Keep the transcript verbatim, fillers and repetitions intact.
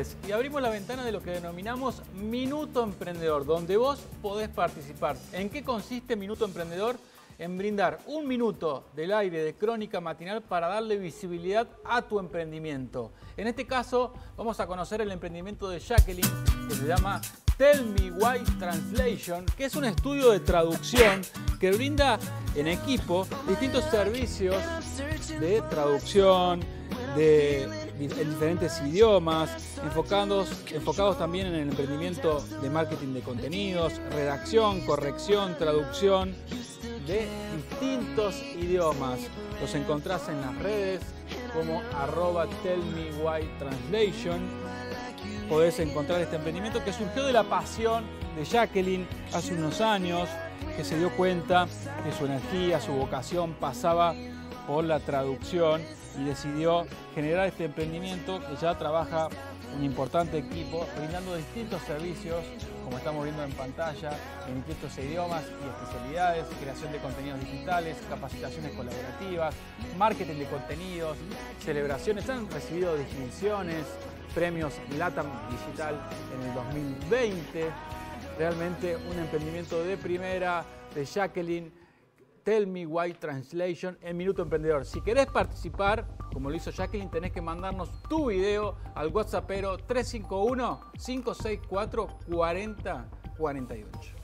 redes y abrimos la ventana de lo que denominamos Minuto Emprendedor, donde vos podés participar. ¿En qué consiste Minuto Emprendedor? En brindar un minuto del aire de crónica matinal para darle visibilidad a tu emprendimiento. En este caso vamos a conocer el emprendimiento de Jacqueline, que se llama Tell Me Why Translation, que es un estudio de traducción que brinda en equipo distintos servicios de traducción de, en diferentes idiomas, enfocados, enfocados también en el emprendimiento de marketing de contenidos, redacción, corrección, traducción de distintos idiomas. Los encontrás en las redes como arroba tellmewhytranslation. Podés encontrar este emprendimiento que surgió de la pasión de Jacqueline hace unos años, que se dio cuenta que su energía, su vocación pasaba por la traducción y decidió generar este emprendimiento que ya trabaja un importante equipo brindando distintos servicios, como estamos viendo en pantalla, en distintos idiomas y especialidades, creación de contenidos digitales, capacitaciones colaborativas, marketing de contenidos, celebraciones. Han recibido distinciones, premios LATAM Digital en el dos mil veinte. Realmente un emprendimiento de primera de Jacqueline. Tell Me Why Translation en Minuto Emprendedor. Si querés participar, como lo hizo Jacqueline, tenés que mandarnos tu video al WhatsAppero tres cinco uno, cinco seis cuatro, cuarenta cuarenta y ocho.